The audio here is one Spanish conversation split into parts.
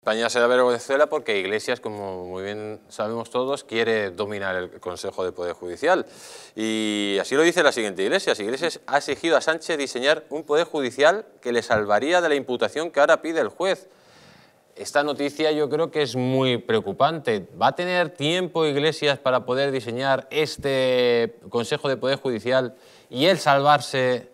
España será Venezuela porque Iglesias, como muy bien sabemos todos, quiere dominar el Consejo de Poder Judicial. Y así lo dice la siguiente Iglesias. Iglesias ha exigido a Sánchez diseñar un Poder Judicial que le salvaría de la imputación que ahora pide el juez. Esta noticia yo creo que es muy preocupante. ¿Va a tener tiempo Iglesias para poder diseñar este Consejo de Poder Judicial y él salvarse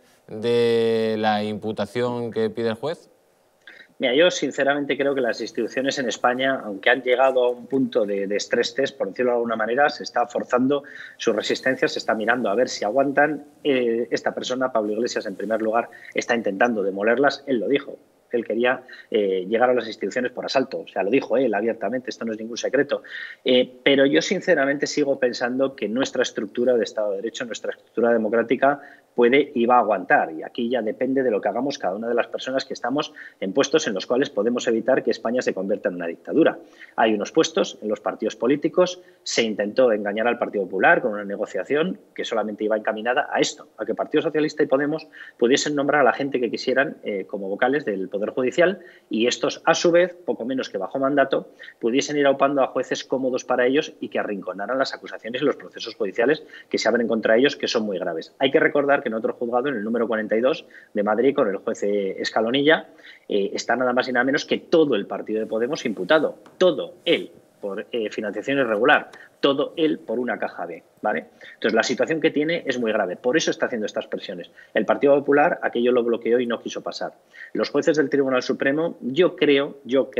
de la imputación que pide el juez? Mira, yo sinceramente creo que las instituciones en España, aunque han llegado a un punto de estrés test, por decirlo de alguna manera, se está forzando su resistencia, se está mirando a ver si aguantan. Esta persona, Pablo Iglesias, en primer lugar, está intentando demolerlas. Él lo dijo. Él quería llegar a las instituciones por asalto. O sea, lo dijo él abiertamente, esto no es ningún secreto. Pero yo sinceramente sigo pensando que nuestra estructura de Estado de Derecho, nuestra estructura democrática, puede y va a aguantar. Y aquí ya depende de lo que hagamos cada una de las personas que estamos en puestos en los cuales podemos evitar que España se convierta en una dictadura. Hay unos puestos en los partidos políticos. Se intentó engañar al Partido Popular con una negociación que solamente iba encaminada a esto, a que el Partido Socialista y Podemos pudiesen nombrar a la gente que quisieran como vocales del Poder Judicial y estos, a su vez, poco menos que bajo mandato, pudiesen ir aupando a jueces cómodos para ellos y que arrinconaran las acusaciones y los procesos judiciales que se abren contra ellos, que son muy graves. Hay que recordar que en otro juzgado, en el número 42 de Madrid, con el juez Escalonilla, está nada más y nada menos que todo el partido de Podemos imputado, todo él, por financiación irregular, todo él por una caja B, ¿vale? Entonces, la situación que tiene es muy grave. Por eso está haciendo estas presiones. El Partido Popular aquello lo bloqueó y no quiso pasar. Los jueces del Tribunal Supremo, yo creo,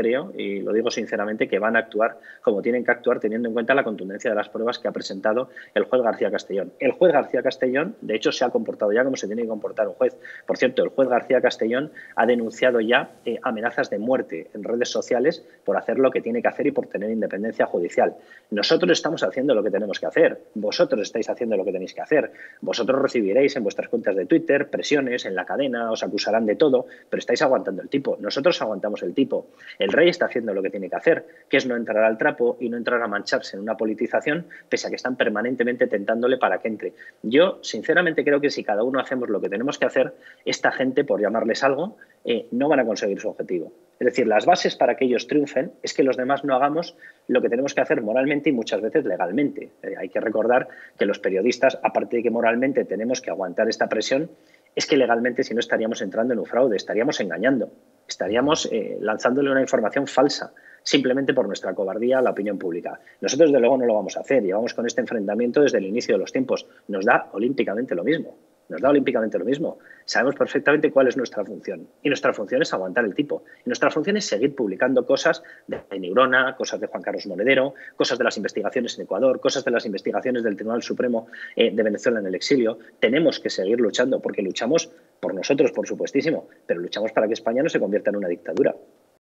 y lo digo sinceramente, que van a actuar como tienen que actuar teniendo en cuenta la contundencia de las pruebas que ha presentado el juez García Castellón. El juez García Castellón, de hecho, se ha comportado ya como se tiene que comportar un juez. Por cierto, el juez García Castellón ha denunciado ya amenazas de muerte en redes sociales por hacer lo que tiene que hacer y por tener independencia judicial. Nosotros estamos haciendo lo que tenemos que hacer. Vosotros estáis haciendo lo que tenéis que hacer. Vosotros recibiréis en vuestras cuentas de Twitter presiones, en la cadena, os acusarán de todo, pero estáis aguantando el tipo. Nosotros aguantamos el tipo. El rey está haciendo lo que tiene que hacer, que es no entrar al trapo y no entrar a mancharse en una politización, pese a que están permanentemente tentándole para que entre. Yo, sinceramente, creo que si cada uno hacemos lo que tenemos que hacer, esta gente, por llamarles algo, no van a conseguir su objetivo. Es decir, las bases para que ellos triunfen es que los demás no hagamos lo que tenemos que hacer moralmente y muchas veces legalmente. Hay que recordar que los periodistas, aparte de que moralmente tenemos que aguantar esta presión, es que legalmente si no estaríamos entrando en un fraude, estaríamos engañando, estaríamos lanzándole una información falsa, simplemente por nuestra cobardía a la opinión pública. Nosotros, desde luego, no lo vamos a hacer. Llevamos con este enfrentamiento desde el inicio de los tiempos. Nos da olímpicamente lo mismo. Nos da olímpicamente lo mismo. Sabemos perfectamente cuál es nuestra función. Y nuestra función es aguantar el tipo. Y nuestra función es seguir publicando cosas de Neurona, cosas de Juan Carlos Monedero, cosas de las investigaciones en Ecuador, cosas de las investigaciones del Tribunal Supremo de Venezuela en el exilio. Tenemos que seguir luchando porque luchamos por nosotros, por supuestísimo, pero luchamos para que España no se convierta en una dictadura.